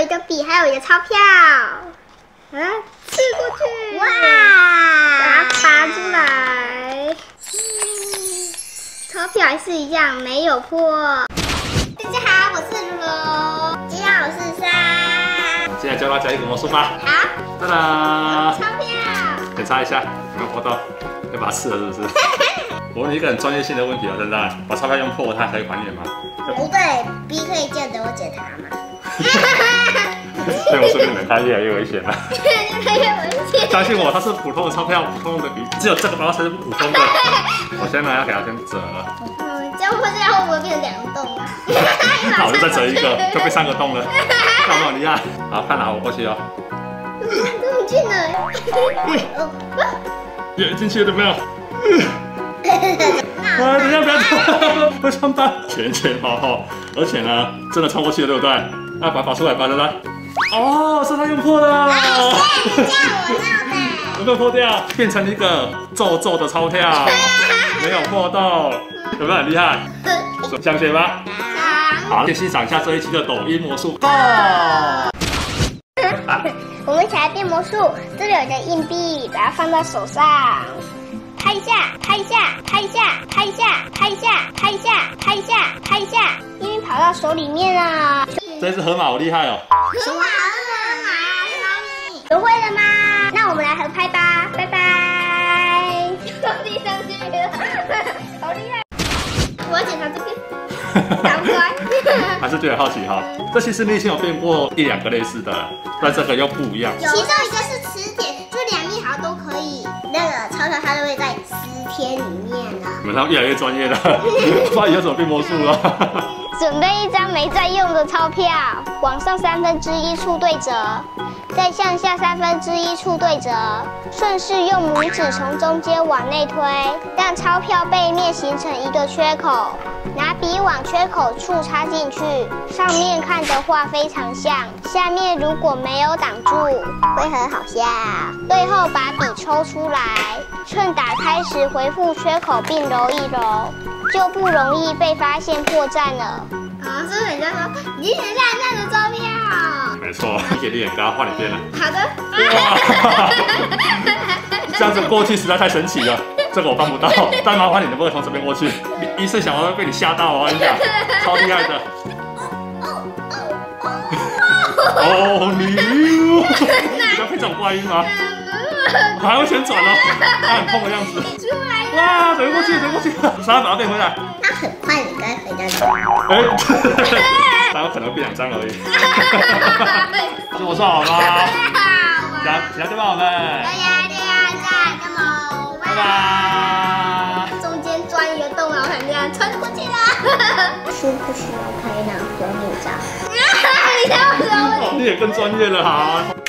一个币，还有一个钞票。啊，刺过去，哇，把它拔出来。钞票还是一样没有破。大家好，我是露露。大家好，我是珊。 现在教大家一个魔术吧。 好， 哒哒， 钞票。 检查一下有没有破到，要把它刺了是不是？我问你一个很专业性的问题哦，真的，把钞票用破它可以还原吗？ 不对，B 可以借着我解它吗？ 对我说不定它越来越危险了。 越来越危险。 相信我，它是普通的钞票，普通的笔，只有这个包才是不普通的。我现在要给它先折了。 这样破这样会不会变成2洞啊？ 那我就再折一个，就被3个洞了。看我厉害。好，看好我过去哦。 这么近了。 也进去了没有？啊！等一下不要穿，会穿帮，前好好，而且呢，真的穿过去了，对不对？那把它拔出来吧，对不对？哦，是它用破了。 你叫我闹的。 有没有破掉？变成一个皱皱的钞票，没有破洞，有没有很厉害？想学吗？好，先欣赏一下这一期的抖音魔术 ，Go！ 我们一起来变魔术，这里有一个硬币，把它放到手上。拍一下，拍一下，拍一下，拍一下，拍一下，拍一下，拍一下，拍一下，因为跑到手里面了。 这只河马好厉害哦！ 河马，学会了吗？那我们来合拍吧，拜拜。到地上去了，好厉害！我要检查这边，打不开。 还是觉得好奇哈，这其实你以前有变过1、2个类似的，但这个又不一样。 其中一个是磁铁，就2面好像都可以。那个钞票它就会在10天里面了。 你们越来越专业了，不知道以后怎么变魔术了。 准备一张没在用的钞票，往上1/3处对折，再向下1/3处对折，顺势用拇指从中间往内推，让钞票背面形成一个缺口，拿笔往缺口处插进去，上面看的画非常像，下面如果没有挡住，会很好笑。最后把笔抽出来，趁打开时回复缺口并揉一揉，就不容易被发现破绽了。啊，是不是人家说你很烂烂的钞票？ 没错，你给力很高，换你变了。 好的。 哇，这样子过去实在太神奇了，这个我办不到。但麻烦你能不能从这边过去？一次想要被你吓到哦，我跟你讲，超厉害的。哦，你要配这种怪音吗？还会旋转哦，它很痛的样子。 出来了！ 哇，走过去，走过去，啥把它变回来？ 它很快，你该回家了。 它有可能变2张而已。是我说好吗？其他对吧，我们。拜拜。中间钻一个洞，然后这样穿过去了。需不需要开那个有你照？你才有什么？你也更专业了哈。